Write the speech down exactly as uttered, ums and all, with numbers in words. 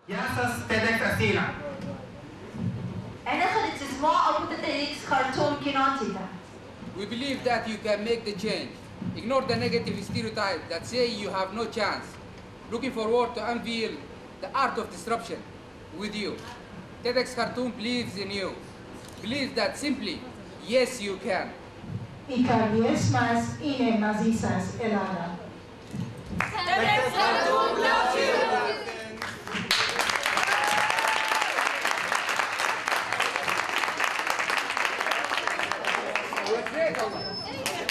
يأسس TEDxAthene. أنا خدت اسمه أبو TEDxKhartoum كناتيتا. We believe that you can make the change. Ignore the negative stereotype that say you have no chance. Looking forward to unveil the art of disruption with you. TEDxKhartoum believes in you. Believes that simply, yes you can. Italyes mas ine mazisas elada. TEDxKhartoum loves you. We're great.